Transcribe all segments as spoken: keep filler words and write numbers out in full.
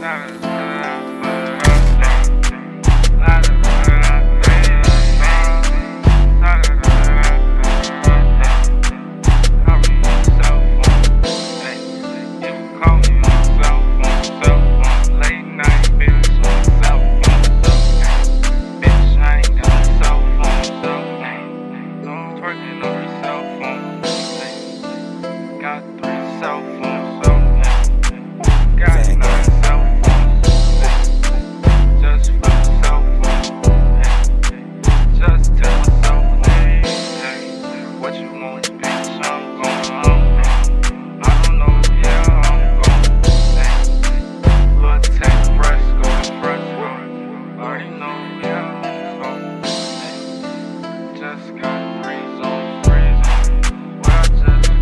Got three cell phones, got nine cell phones, just for the cell phone, just tell myself, hey, hey, what you want, bitch, I'm going home, I don't know, yeah, I'm going, hey, little TeazyFresco, Fresco, already know, yeah, I'm so, hey, just got three zones, three zones, what I just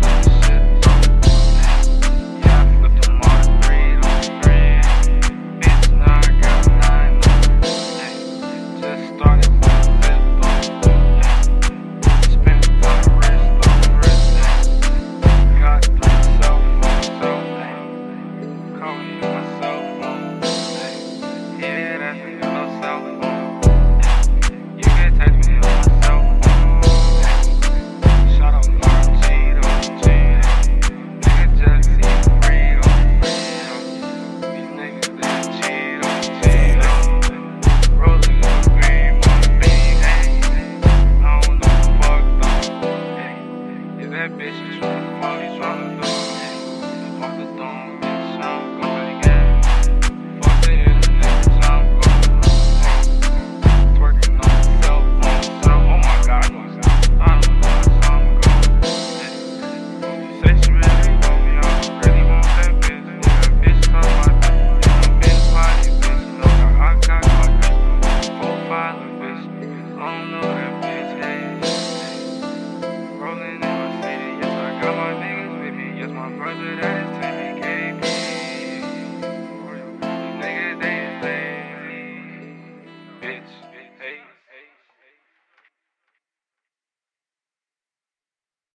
that bitch is tryna fuck, you tryna do fuck the dome, bitch, I'm going again. Fuck the internet, bitch, I'm going twerking on the cell phone, so, oh my god, I know it's not, I don't know, so I'm going. You say she really want me, I really want that bitch. Yeah, bitch, talk about that, yeah, I'm in the party, bitch, you know, I got my profiler, bitch, I don't know that bitch, hey, rolling in my city, yes, I got my niggas with me, yes, my brother, that is